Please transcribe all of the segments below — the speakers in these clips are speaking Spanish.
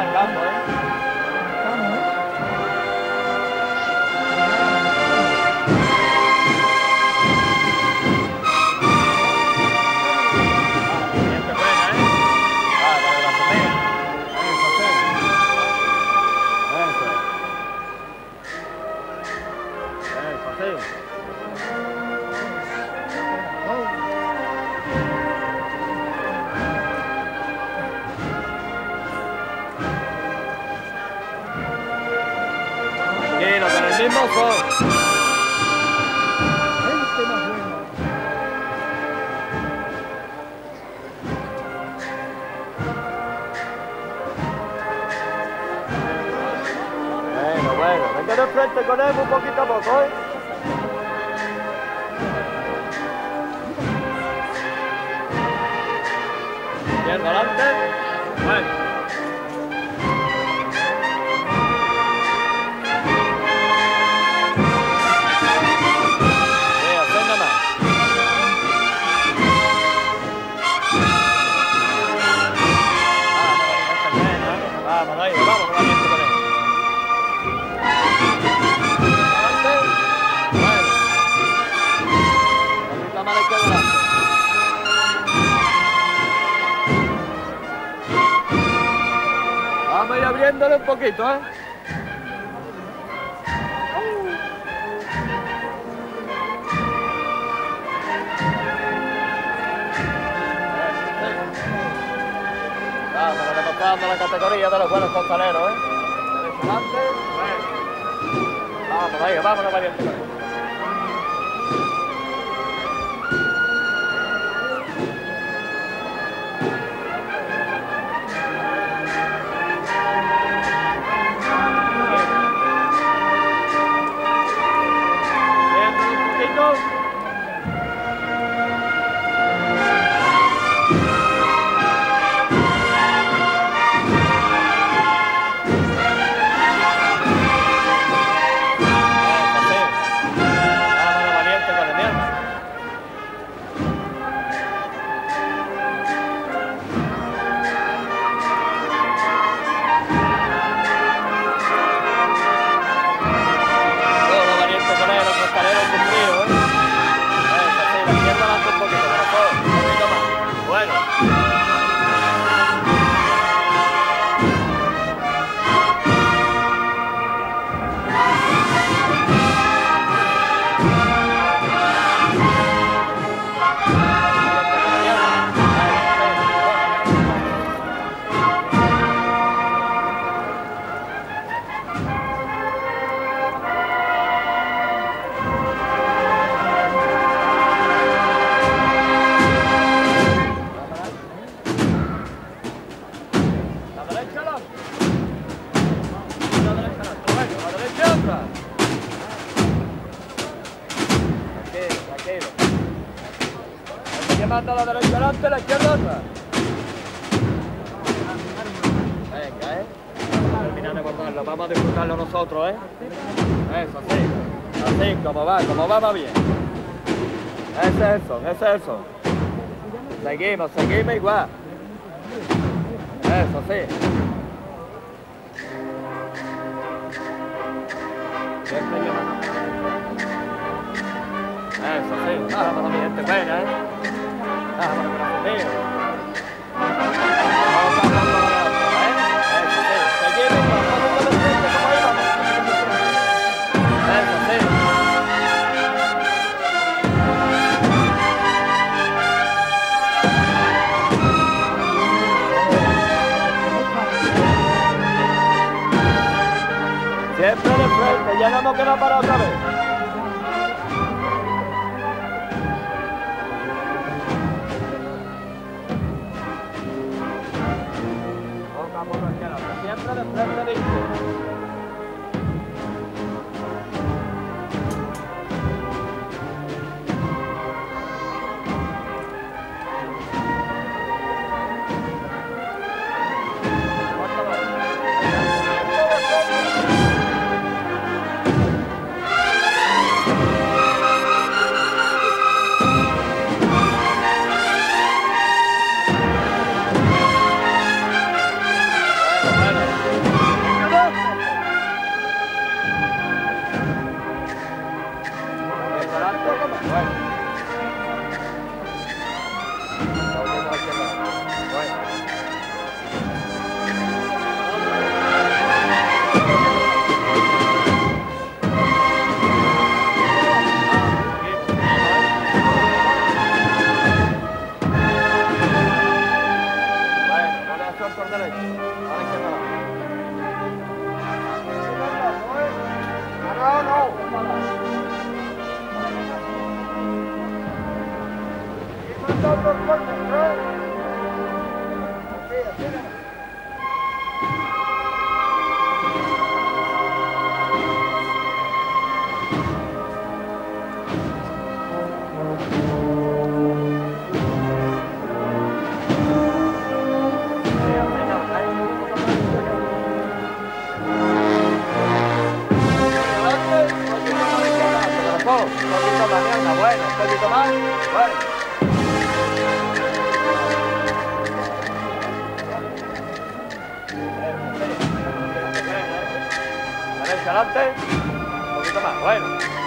arrancando, ¿eh? Mismo son. Bueno, me quedo enfrente con él un poquito a poco, ¿eh? Izquierda adelante. Bueno. Vamos a ir abriéndole un poquito, ¿eh? Vamos, demostrando la categoría de los buenos costaleros, ¿eh? Adelante. Vamos, ahí, vámonos valiente con él. Manda la derecha adelante, la izquierda atrás. Venga, terminar de guardarlo, vamos a disfrutarlo nosotros, Eso, así, como va bien. Ese es eso. Seguimos igual. Eso, sí. Siempre llevando. Eso, sí. Vámonos, mi gente buena, Vámonos, corazón mío. Siempre de frente, ya no nos queda para otra vez. Siempre de frente, dice. Bueno. Por derecho. A la izquierda. Un poquito más, Diana, bueno, un poquito más, bueno. Derecha adelante, un poquito más, bueno.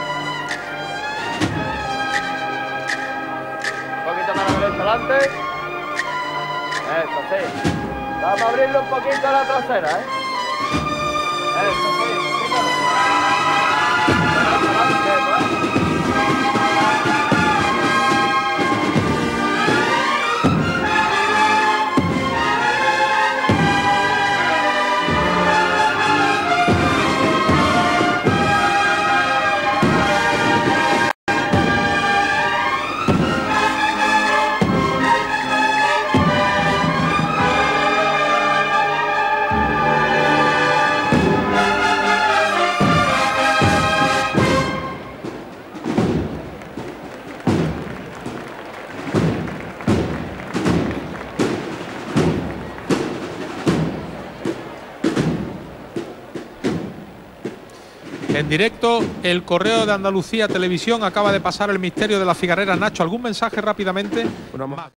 Un poquito más a la derecha adelante. Eso, sí. Vamos a abrirle un poquito a la trasera, ¿eh? Eso, sí, un poquito más. Derecha adelante, bueno. En directo, el Correo de Andalucía Televisión acaba de pasar el misterio de la Figarera. Nacho, ¿algún mensaje rápidamente?